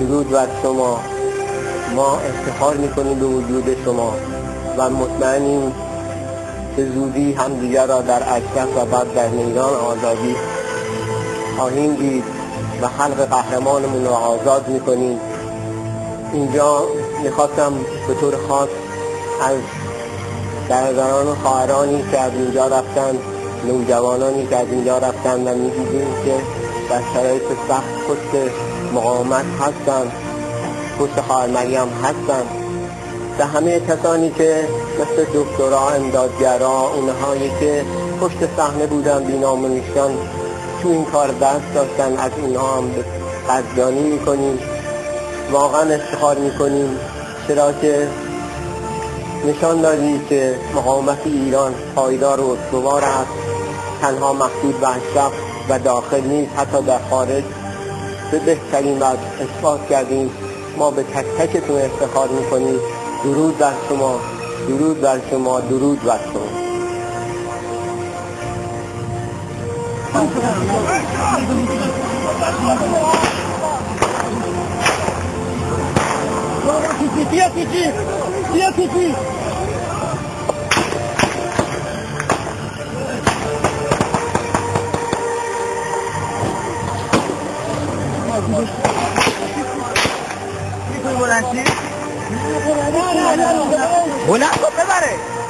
درود بر شما. ما افتخار میکنیم به وجود شما و مطمئنیم به زودی همدیگر را در اشرف و بعد در میدان آزادی خواهیم دید و خلق قهرمانمون را آزاد میکنیم. اینجا میخواستم به طور خاص از برادران و خواهرانی که از اینجا رفتن، نوجوانانی که از اینجا رفتن و میدیدیم که در شرایط سخت پشت مقاومت هستن، پشت خواهر مریم هستن، و همه کسانی که مثل دکترها، امدادگرها، اونهایی که پشت صحنه بودن بینام و نشان تو این کار دست داشتن، از اینها هم قدردانی میکنیم. واقعا افتخار میکنیم، چرا که نشان دادی که مقاومت ایران پایدار و استوار است، تنها محدود به اشرف و داخل نیست، حتی در خارج به بهترین وجه اثبات کردیم. ما به تک تکتون افتخار میکنیم. درود بر شما، درود بر شما، درود بر شما. بیا پیچی بیا پیچی بلند کن ببره.